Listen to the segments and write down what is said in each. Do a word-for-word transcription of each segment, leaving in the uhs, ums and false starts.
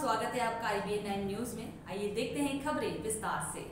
स्वागत है आपका I B N nine news में। आइए देखते हैं खबरें विस्तार से।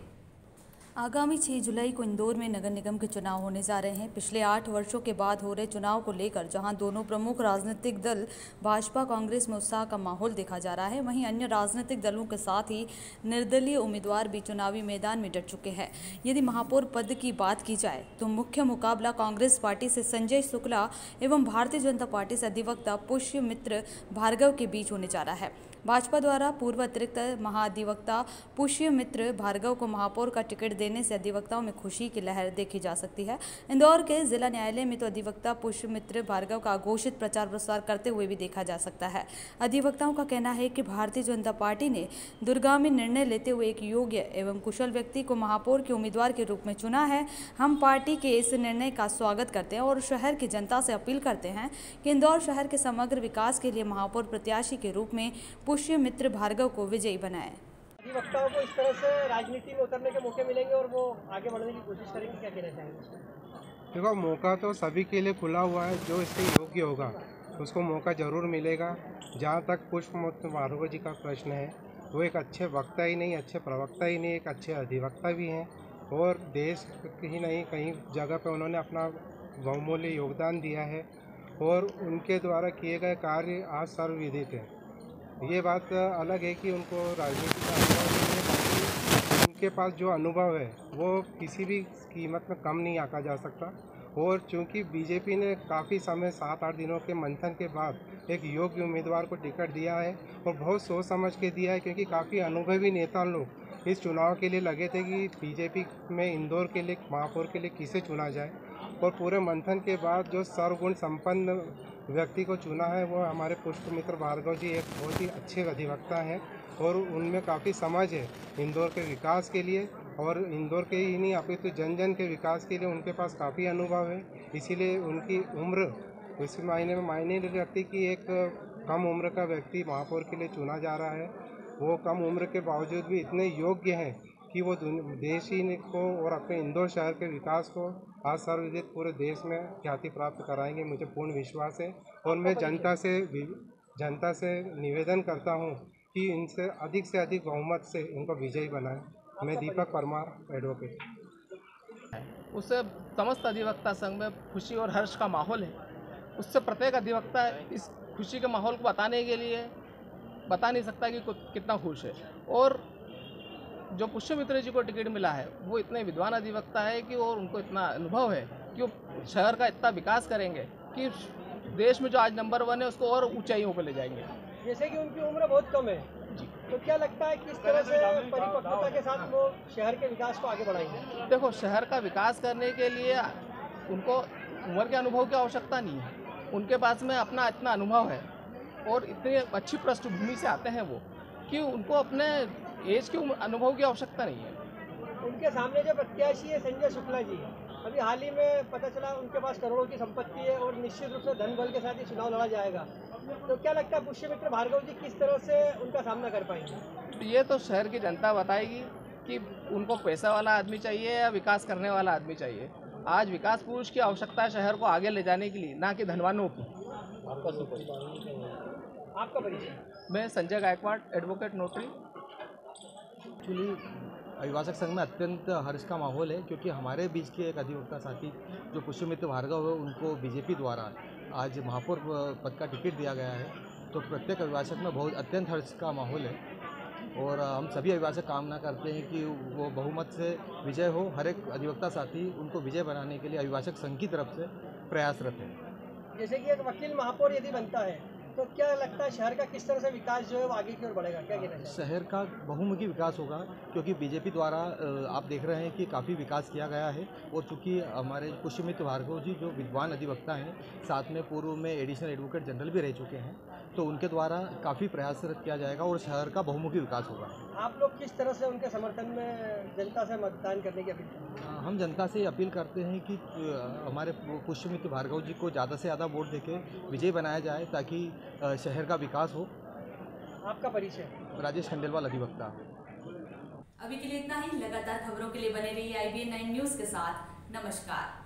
आगामी छह जुलाई को इंदौर में नगर निगम के चुनाव होने जा रहे हैं। पिछले आठ वर्षों के बाद हो रहे चुनाव को लेकर जहां दोनों प्रमुख राजनीतिक दल भाजपा कांग्रेस में उत्साह का माहौल देखा जा रहा है, वहीं अन्य राजनीतिक दलों के साथ ही निर्दलीय उम्मीदवार भी चुनावी मैदान में डट चुके हैं। यदि महापौर पद की बात की जाए तो मुख्य मुकाबला कांग्रेस पार्टी से संजय शुक्ला एवं भारतीय जनता पार्टी से अधिवक्ता पुष्यमित्र भार्गव के बीच होने जा रहा है। भाजपा द्वारा पूर्व अतिरिक्त महाधिवक्ता पुष्यमित्र भार्गव को महापौर का टिकट देने से अधिवक्ताओं में खुशी की लहर देखी जा सकती है। इंदौर के जिला न्यायालय में तो अधिवक्ता पुष्यमित्र भार्गव का घोषित प्रचार प्रसार करते हुए भी देखा जा सकता है। अधिवक्ताओं का कहना है कि भारतीय जनता पार्टी ने दूरगामी निर्णय लेते हुए एक योग्य एवं कुशल व्यक्ति को महापौर के उम्मीदवार के रूप में चुना है। हम पार्टी के इस निर्णय का स्वागत करते हैं और शहर की जनता से अपील करते हैं कि इंदौर शहर के समग्र विकास के लिए महापौर प्रत्याशी के रूप में पुष्यमित्र भार्गव को विजयी बनाए। अधिवक्ताओं को इस तरह से राजनीति में उतरने के मौके मिलेंगे और वो आगे बढ़ने की कोशिश करेंगे, क्या कहना चाहेंगे? देखो, मौका तो सभी के लिए खुला हुआ है। जो इसके योग्य होगा उसको मौका ज़रूर मिलेगा। जहाँ तक पुष्यमित्र भार्गव जी का प्रश्न है, वो एक अच्छे वक्ता ही नहीं, अच्छे प्रवक्ता ही नहीं, एक अच्छे अधिवक्ता भी हैं और देश ही नहीं कई जगह पे उन्होंने अपना बहुमूल्य योगदान दिया है और उनके द्वारा किए गए कार्य आज सर्वविदित है। ये बात अलग है कि उनको राजनीति का अनुभव नहीं है, बाकी उनके पास जो अनुभव है वो किसी भी कीमत में कम नहीं आंका जा सकता। और चूंकि बीजेपी ने काफ़ी समय सात आठ दिनों के मंथन के बाद एक योग्य उम्मीदवार को टिकट दिया है और बहुत सोच समझ के दिया है, क्योंकि काफ़ी अनुभवी नेता लोग इस चुनाव के लिए लगे थे कि बीजेपी में इंदौर के लिए महापौर के लिए किसे चुना जाए। और पूरे मंथन के बाद जो सर्वगुण संपन्न व्यक्ति को चुना है वो हमारे पुष्यमित्र भार्गव जी एक बहुत ही अच्छे अधिवक्ता हैं और उनमें काफ़ी समझ है इंदौर के विकास के लिए और इंदौर के ही नहीं अपितु तो जन जन के विकास के लिए उनके पास काफ़ी अनुभव है। इसीलिए उनकी उम्र इस मायने में मायने नहीं रखती कि एक कम उम्र का व्यक्ति महापौर के लिए चुना जा रहा है। वो कम उम्र के बावजूद भी इतने योग्य हैं कि वो देश ही को और अपने इंदौर शहर के विकास को आज सर्वविदित पूरे देश में ख्याति प्राप्त कराएंगे, मुझे पूर्ण विश्वास है। और मैं जनता से जनता से निवेदन करता हूं कि इनसे अधिक से अधिक बहुमत से इनको विजयी बनाएं। मैं दीपक परमार, एडवोकेट। उससे समस्त अधिवक्ता संघ में खुशी और हर्ष का माहौल है। उससे प्रत्येक अधिवक्ता इस खुशी के माहौल को बताने के लिए बता नहीं सकता कि कितना खुश है। और जो पुष्यमित्र जी को टिकट मिला है वो इतने विद्वान अधिवक्ता है कि और उनको इतना अनुभव है कि वो शहर का इतना विकास करेंगे कि देश में जो आज नंबर वन है उसको और ऊंचाइयों पर ले जाएंगे। जैसे कि उनकी उम्र बहुत कम है जी, तो क्या लगता है किस तरह से परिपक्वता के साथ वो शहर के विकास को आगे बढ़ाएंगे? देखो, शहर का विकास करने के लिए उनको उम्र के अनुभव की आवश्यकता नहीं है। उनके पास में अपना इतना अनुभव है और इतनी अच्छी पृष्ठभूमि से आते हैं वो कि उनको अपने एज के अनुभव की आवश्यकता नहीं है। उनके सामने जो प्रत्याशी है संजय शुक्ला जी, अभी हाल ही में पता चला उनके पास करोड़ों की संपत्ति है और निश्चित रूप से धन बल के साथ ही चुनाव लड़ा जाएगा। तो क्या लगता है पुष्यमित्र भार्गव जी किस तरह से उनका सामना कर पाएंगे? ये तो शहर की जनता बताएगी कि उनको पैसा वाला आदमी चाहिए या विकास करने वाला आदमी चाहिए। आज विकास पुरुष की आवश्यकता है शहर को आगे ले जाने के लिए, ना कि धनवानों की। आपका परिचय? मैं Sanjay Gaikwad, advocate notary. Actually अभिभाषक संघ में अत्यंत हर्ष का माहौल है, क्योंकि हमारे बीच के एक अधिवक्ता साथी जो पुष्यमित्र भार्गव है उनको बीजेपी द्वारा आज महापौर पद का टिकट दिया गया है। तो प्रत्येक अभिभाषक में बहुत अत्यंत हर्ष का माहौल है और हम सभी अभिभाषक कामना करते हैं कि वो बहुमत से विजय हो। हर एक अधिवक्ता साथी उनको विजय बनाने के लिए अभिभाषक संघ की तरफ से प्रयासरत है। जैसे कि एक वकील महापौर यदि बनता है तो क्या लगता है शहर का किस तरह से विकास जो है वो आगे की ओर बढ़ेगा, क्या कहना है? शहर का बहुमुखी विकास होगा, क्योंकि बीजेपी द्वारा आप देख रहे हैं कि काफ़ी विकास किया गया है। और चूँकि हमारे पुष्यमित्र भार्गव जी जो विद्वान अधिवक्ता हैं, साथ में पूर्व में एडिशनल एडवोकेट जनरल भी रह चुके हैं, तो उनके द्वारा काफ़ी प्रयासरत किया जाएगा और शहर का बहुमुखी विकास होगा। आप लोग किस तरह से उनके समर्थन में जनता से मतदान करने की अपील करते हैं? हम जनता से अपील करते हैं कि हमारे पुष्यमित्र भार्गव जी को ज़्यादा से ज़्यादा वोट देके विजयी बनाया जाए ताकि शहर का विकास हो। आपका परिचय? राजेश खंडेलवाल, अधिवक्ता। अभी के लिए इतना ही। लगातार खबरों के लिए बने रहिए I B N nine news के साथ। नमस्कार।